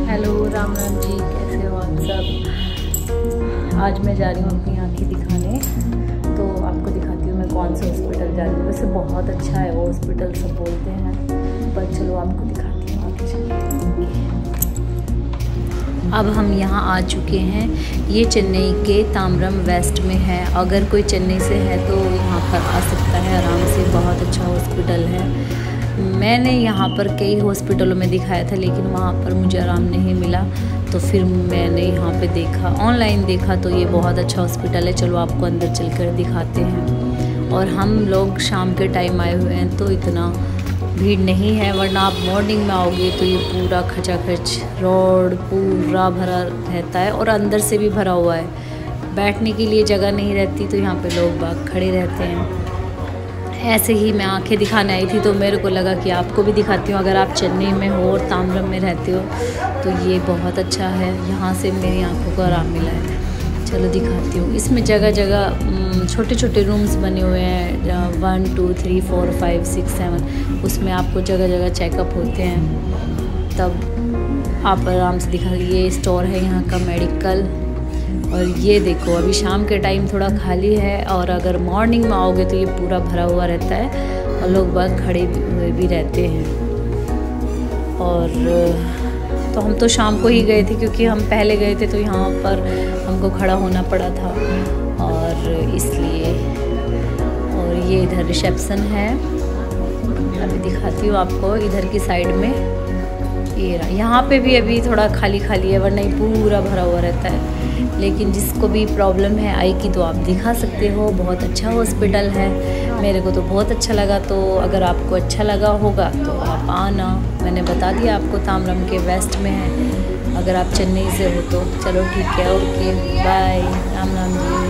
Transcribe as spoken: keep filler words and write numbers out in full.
Hello Ram Ram जी, कैसे हो आप सब। आज मैं जा रही हूँ अपनी आँखें दिखाने, तो आपको दिखाती हूँ मैं कौन से हॉस्पिटल जा रही हूँ। वैसे बहुत अच्छा है वो हॉस्पिटल, सब बोलते हैं, पर चलो आपको दिखाती हूँ आगे चलिए। अब हम यहाँ आ चुके हैं। ये चेन्नई के ताम्रम वेस्ट में है। अगर कोई चेन्नई से है तो यहाँ पर आ सकता है आराम से। बहुत अच्छा हॉस्पिटल है। मैंने यहाँ पर कई हॉस्पिटलों में दिखाया था, लेकिन वहाँ पर मुझे आराम नहीं मिला, तो फिर मैंने यहाँ पे देखा, ऑनलाइन देखा, तो ये बहुत अच्छा हॉस्पिटल है। चलो आपको अंदर चलकर दिखाते हैं। और हम लोग शाम के टाइम आए हुए हैं, तो इतना भीड़ नहीं है, वरना आप मॉर्निंग में आओगे तो ये पूरा खचाखच रोड पूरा भरा रहता है और अंदर से भी भरा हुआ है। बैठने के लिए जगह नहीं रहती, तो यहाँ पे लोग बाग खड़े रहते हैं। ऐसे ही मैं आंखें दिखाने आई थी, तो मेरे को लगा कि आपको भी दिखाती हूँ। अगर आप चेन्नई में हो और ताम्रम में रहते हो तो ये बहुत अच्छा है। यहाँ से मेरी आंखों को आराम मिला है। चलो दिखाती हूँ। इसमें जगह जगह छोटे छोटे रूम्स बने हुए हैं, one two three four five six seven. उसमें आपको जगह जगह चेकअप होते हैं, तब आप आराम से दिखा। ये स्टोर है यहाँ का मेडिकल। और ये देखो, अभी शाम के टाइम थोड़ा खाली है, और अगर मॉर्निंग में आओगे तो ये पूरा भरा हुआ रहता है और लोग बाग खड़े हुए भी रहते हैं। और तो हम तो शाम को ही गए थे, क्योंकि हम पहले गए थे तो यहाँ पर हमको खड़ा होना पड़ा था, और इसलिए। और ये इधर रिसेप्शन है। अभी दिखाती हूँ आपको इधर की साइड में। ये रहा, यहाँ पे भी अभी थोड़ा खाली खाली है, वरना ही पूरा भरा हुआ रहता है। लेकिन जिसको भी प्रॉब्लम है आई की, तो आप दिखा सकते हो। बहुत अच्छा हॉस्पिटल है, मेरे को तो बहुत अच्छा लगा। तो अगर आपको अच्छा लगा होगा तो आप आना। मैंने बता दिया आपको, ताम्रम के वेस्ट में है। अगर आप चेन्नई से हो तो चलो ठीक है, ओके बाय, राम राम जी।